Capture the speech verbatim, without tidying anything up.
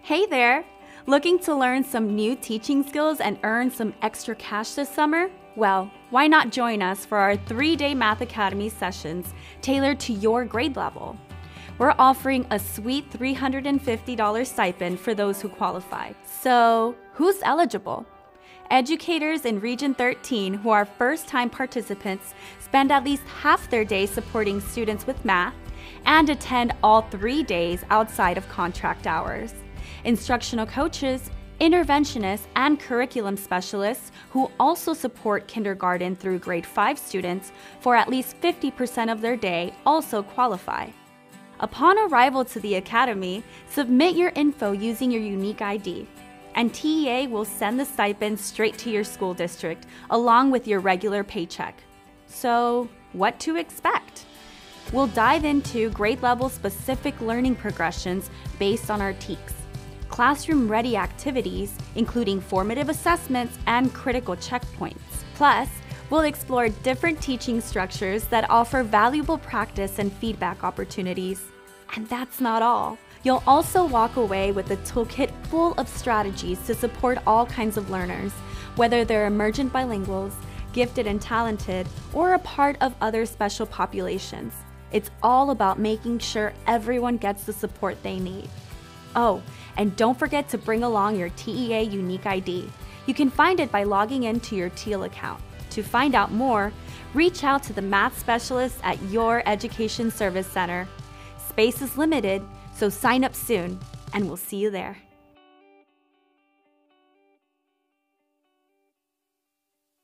Hey there! Looking to learn some new teaching skills and earn some extra cash this summer? Well, why not join us for our three-day Math Academy sessions tailored to your grade level? We're offering a sweet three hundred fifty dollars stipend for those who qualify. So, who's eligible? Educators in Region thirteen who are first-time participants spend at least half their day supporting students with math and attend all three days outside of contract hours. Instructional coaches, interventionists, and curriculum specialists who also support kindergarten through grade five students for at least fifty percent of their day also qualify. Upon arrival to the Academy, submit your info using your unique I D, and T E A will send the stipend straight to your school district along with your regular paycheck. So, what to expect? We'll dive into grade level specific learning progressions based on our T E Ks, classroom-ready activities, including formative assessments and critical checkpoints. Plus, we'll explore different teaching structures that offer valuable practice and feedback opportunities. And that's not all. You'll also walk away with a toolkit full of strategies to support all kinds of learners, whether they're emergent bilinguals, gifted and talented, or a part of other special populations. It's all about making sure everyone gets the support they need. Oh, and don't forget to bring along your T E A unique I D. You can find it by logging into your Teal account. To find out more, reach out to the math specialist at your Education Service Center. Space is limited, so sign up soon, and we'll see you there.